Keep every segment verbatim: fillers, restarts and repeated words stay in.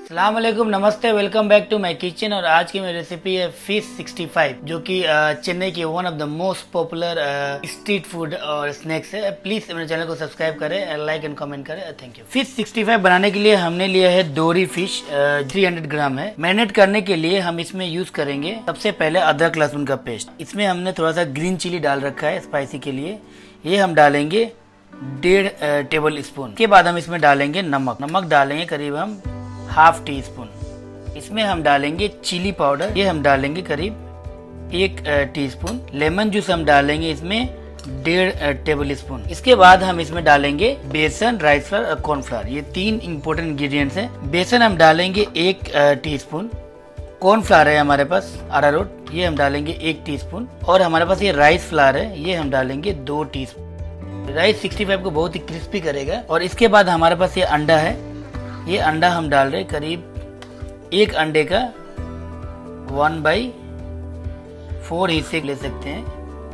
अस्सलाम वालेकुम, नमस्ते, welcome back to my kitchen. और आज की मेरी रेसिपी है फिश सिक्सटी फाइव, जो कि चेन्नई की one of the most popular street food और स्नैक्स है। प्लीज मेरे चैनल को सब्सक्राइब करें, लाइक एंड कमेंट करें। Thank you. Fish sixty five बनाने के लिए हमने लिया है दोरी फिश, थ्री हंड्रेड ग्राम है। मैरिनेट करने के लिए हम इसमें यूज करेंगे सबसे पहले अदरक लहसुन का पेस्ट। इसमें हमने थोड़ा सा ग्रीन चिली डाल रखा है स्पाइसी के लिए। ये हम डालेंगे डेढ़ टेबल स्पून। के बाद हम इसमें डालेंगे नमक। नमक डालेंगे करीब हम हाफ टी स्पून। इसमें हम डालेंगे चिली पाउडर, ये हम डालेंगे करीब एक टीस्पून। लेमन जूस हम डालेंगे इसमें डेढ़ टेबल स्पून। इसके बाद हम इसमें डालेंगे बेसन, राइस फ्लावर और कॉर्नफ्लावर। ये तीन इंपॉर्टेंट इंग्रेडिएंट्स हैं। बेसन हम डालेंगे एक टीस्पून। कॉर्नफ्लावर है हमारे पास अरारोट, ये हम डालेंगे एक टीस्पून। और हमारे पास ये राइस फ्लावर है, ये हम डालेंगे दो टीस्पून। राइस सिक्सटी फाइव को बहुत ही क्रिस्पी करेगा। और इसके बाद हमारे पास ये अंडा है, ये अंडा हम डाल रहे करीब एक अंडे का वन बाई फोर हिस्से ले सकते हैं।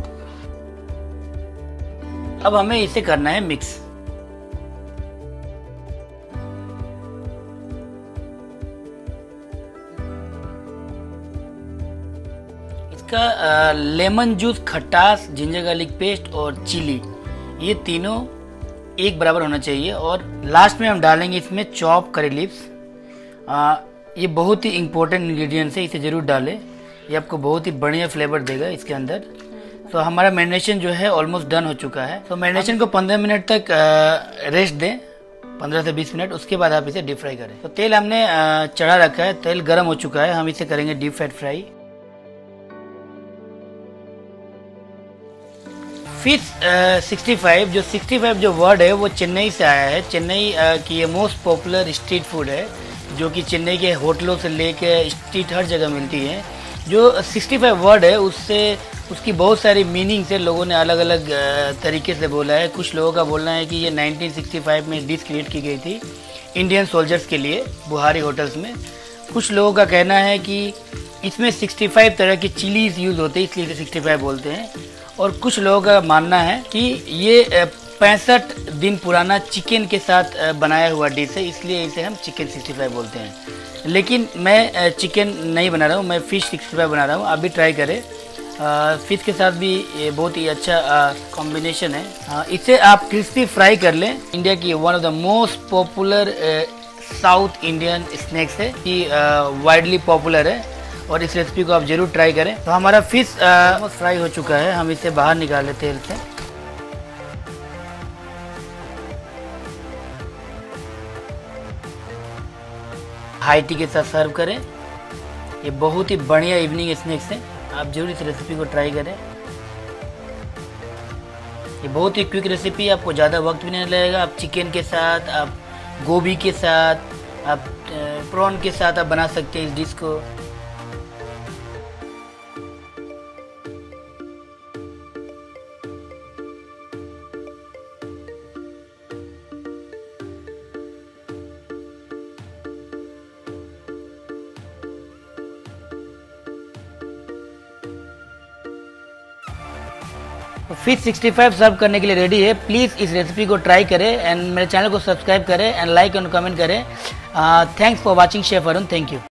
अब हमें इसे करना है मिक्स। इसका लेमन जूस, खटास, जिंजर गार्लिक पेस्ट और चिली, ये तीनों एक बराबर होना चाहिए। और लास्ट में हम डालेंगे इसमें चॉप करी लीव्स। ये बहुत ही इंपॉर्टेंट इंग्रेडिएंट्स है, इसे जरूर डालें। ये आपको बहुत ही बढ़िया फ्लेवर देगा इसके अंदर। तो हमारा मैरिनेशन जो है ऑलमोस्ट डन हो चुका है। तो मैरिनेशन को पंद्रह मिनट तक रेस्ट दें, पंद्रह से बीस मिनट। उसके बाद आप इसे डीप फ्राई करें। तो तेल हमने चढ़ा रखा है, तेल गर्म हो चुका है। हम इसे करेंगे deep fried fry. Fish sixty five, जो सिक्सटी फाइव जो वर्ड है वो चेन्नई से आया है। चेन्नई uh, की ये मोस्ट पॉपुलर स्ट्रीट फूड है, जो कि चेन्नई के होटलों से लेके स्ट्रीट हर जगह मिलती है। जो सिक्सटी फाइव वर्ड है उससे उसकी बहुत सारी मीनिंग्स है, लोगों ने अलग अलग uh, तरीके से बोला है। कुछ लोगों का बोलना है कि ये नाइनटीन सिक्सटी फाइव में डिश क्रिएट की गई थी इंडियन सोल्जर्स के लिए बुहारी होटल्स में। कुछ लोगों का कहना है कि इसमें सिक्सटी फाइव तरह की चिलीज यूज होते हैं, इसलिए इसे सिक्सटी फाइव बोलते हैं। और कुछ लोगों का मानना है कि ये पैंसठ दिन पुराना चिकन के साथ बनाया हुआ डिश है, इसलिए इसे हम चिकन सिक्सटी फाइव बोलते हैं। लेकिन मैं चिकन नहीं बना रहा हूँ, मैं फिश सिक्सटी फाइव बना रहा हूँ। आप भी ट्राई करें। फिश के साथ भी ये बहुत ही अच्छा कॉम्बिनेशन है। आ, इसे आप क्रिस्पी फ्राई कर लें। इंडिया की one of the most popular south Indian snacks है, कि वाइडली पॉपुलर है। और इस रेसिपी को आप जरूर ट्राई करें। तो हमारा फिश फ्राई हो चुका है, हम इसे बाहर निकाले तेल से। हाई टी के साथ सर्व करें। ये बहुत ही बढ़िया इवनिंग स्नैक्स है, आप जरूर इस रेसिपी को ट्राई करें। ये बहुत ही क्विक रेसिपी, आपको ज़्यादा वक्त भी नहीं लगेगा। आप चिकन के साथ, आप गोभी के साथ, आप प्रॉन के साथ आप बना सकते हैं इस डिश को। फिश सिक्सटी फाइव सर्व करने के लिए रेडी है। प्लीज़ इस रेसिपी को ट्राई करें एंड मेरे चैनल को सब्सक्राइब करें एंड लाइक एंड कमेंट करें। Thanks for watching chef Arun. Thank you.